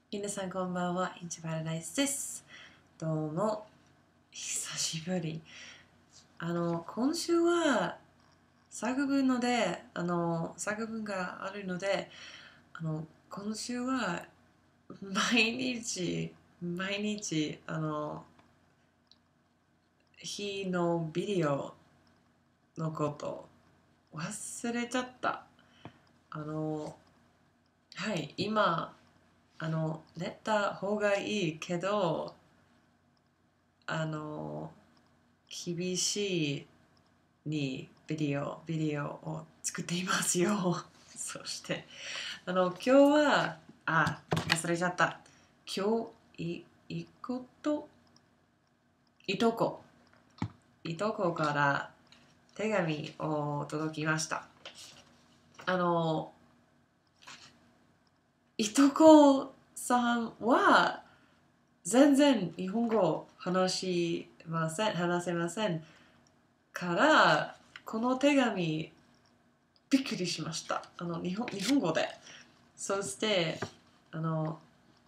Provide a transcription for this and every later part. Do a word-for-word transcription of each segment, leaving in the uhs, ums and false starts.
皆さんこんばんは、インチパラダイスです。どうも、久しぶり。あの、今週は作文ので、あの、作文があるので、あの、今週は毎日、毎日、あの、日のビデオのこと忘れちゃった。あの、はい、今、あの、寝た方がいいけど、あの、厳しいにビデオ、ビデオを作っていますよ。そして、あの、今日は、あ、忘れちゃった。今日、い、いこと、いとこ、いとこから手紙を届きました。あの、いとこさんは全然日本語を話しません、話せませんから、この手紙びっくりしました。あの日本日本語で。そして、あの、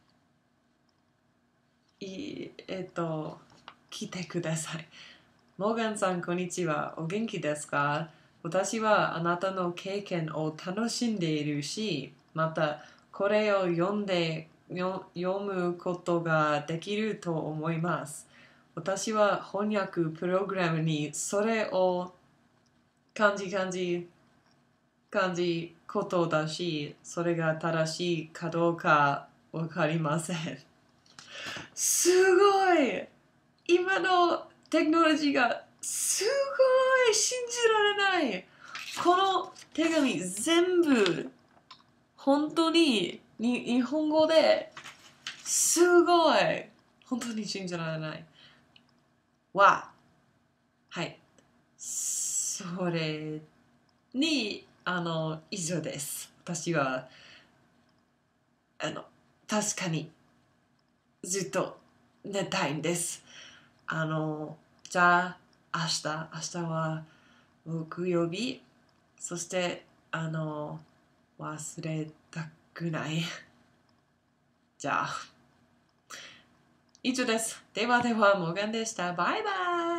いえっと、来てください。モーガンさん、こんにちは。お元気ですか？私はあなたの経験を楽しんでいるし、またこれを読んでよ読むことができると思います。私は翻訳プログラムにそれを感じ感じ感じことだし、それが正しいかどうかわかりません。すごい、今のテクノロジーがすごい信じられない。この手紙全部本当にに日本語ですごい、本当に信じられないわ。はい、それにあの以上です。私はあの確かにずっと寝たいんです。あのじゃあ明日明日は木曜日、そしてあの忘れたくない。じゃあ以上です。ではでは、モーガンでした。バイバイ。